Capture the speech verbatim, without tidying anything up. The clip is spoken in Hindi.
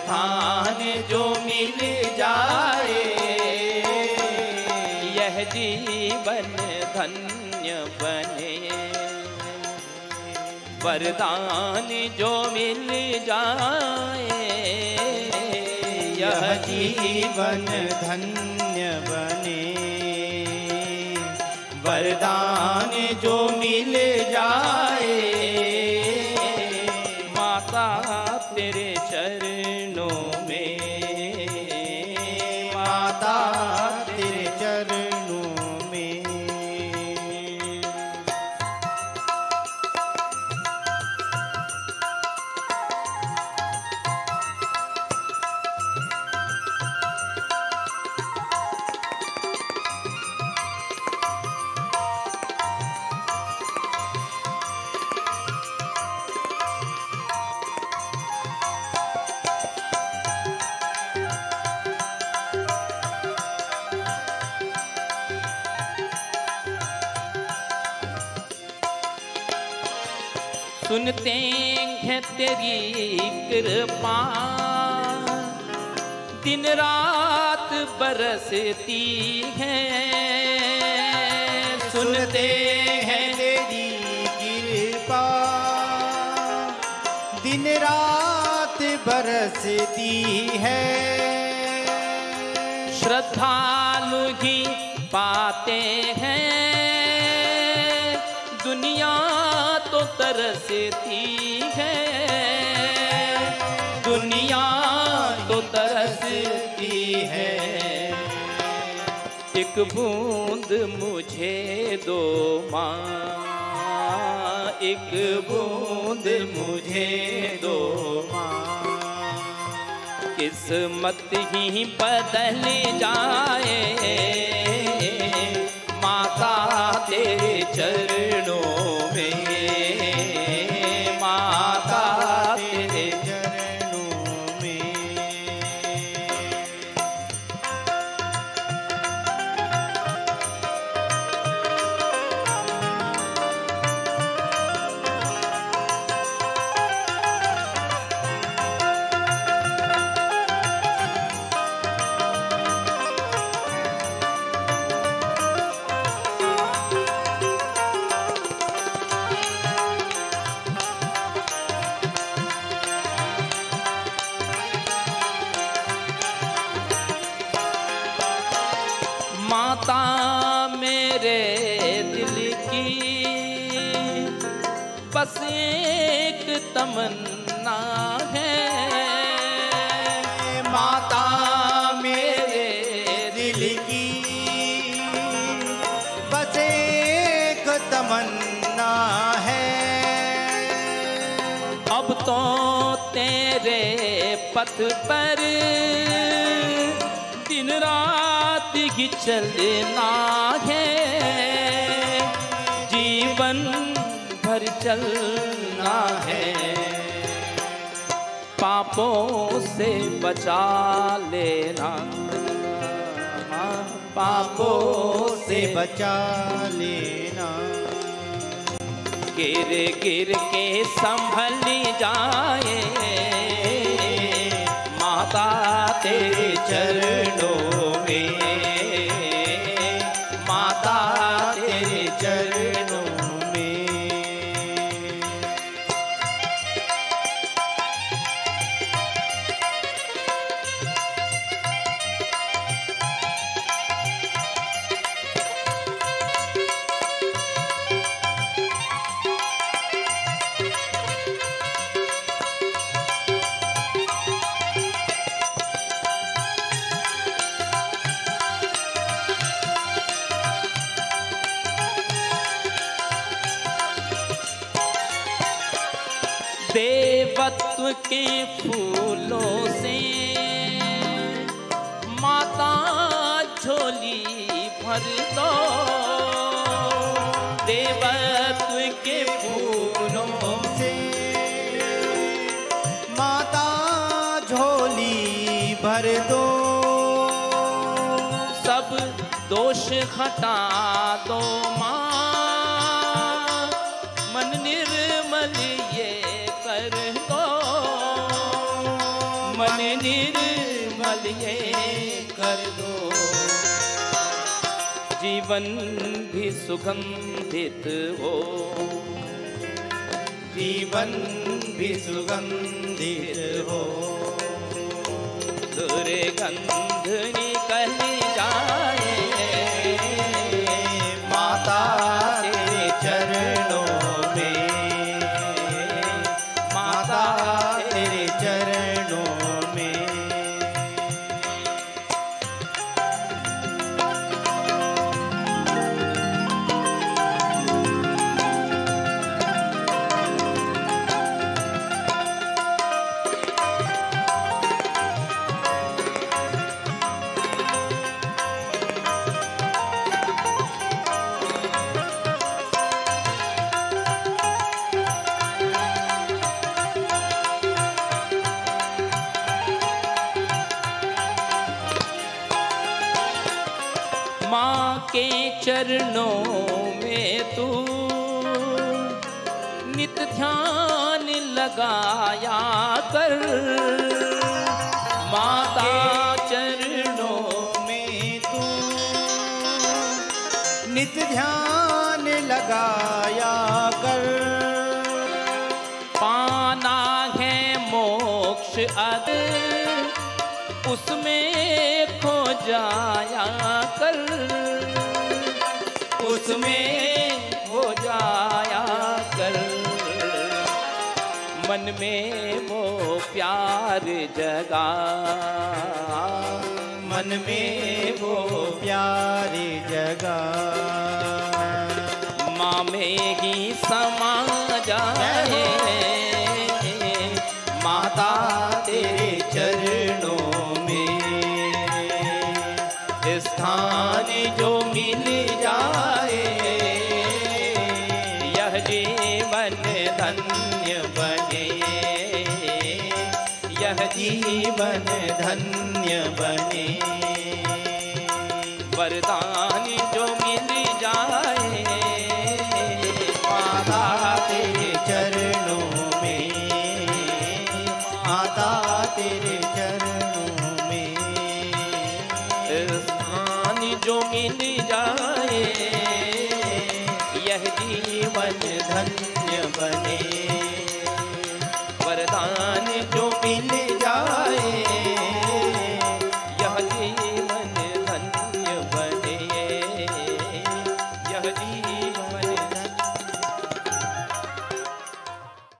स्थान जो मिल जाए, यह जीवन धन्य बने। वरदान जो मिल जाए, यह जीवन धन्य बने। वरदान जो मिल जाए, माता तेरे चरणों में, माता तेरे चरणों में। सुनते हैं तेरी कृपा, दिन रात बरसती है। सुनते हैं तेरी कृपा, दिन रात बरसती है। श्रद्धालु ही पाते हैं, दुनिया तो तरसती है। दुनिया तो तरसती है। एक बूंद मुझे दो माँ, एक बूंद मुझे दो माँ। किस्मत ही बदल जाए, माता तेरे चरणों में, माता तेरे चरणों में। माता मेरे दिल की बस एक तमन्ना है। माता मेरे दिल की बस एक तमन्ना है। अब तो तेरे पथ पर दिन रात ही चलना है। जीवन भर चलना है। पापों से बचा लेना, पापों से बचा लेना। गिर गिर के संभल जाए, माता तेरे चरणों में, माता तेरे चरणों में। देवत्व के फूलों से माता झोली भर दो। देवत्व के फूलों से माता झोली भर दो। सब दोष हटा दो माँ, मन निर्मल ये कर दो। मन निर्मल ये कर दो, जीवन भी सुगंधित हो, जीवन भी सुगंधित हो। दुर्गंध निकल जाए माता तेरे चरणों में, माता तेरे चरणों में। माँ के चरणों में तू नित ध्यान लगाया कर, माता चरणों में तू नित ध्यान लगाया कर। पाना है मोक्ष अद उसमें खो जाया कर, उसमें खो जाया कर। मन में वो प्यार जगा, मन में वो प्यार जगा। माँ में ही समा जाए माता तेरे चरणों स्थान जो मिल जाए, यह जीवन धन्य बने, यह जीवन धन्य बने। वरदान जो मिल जाए माता तेरे चरण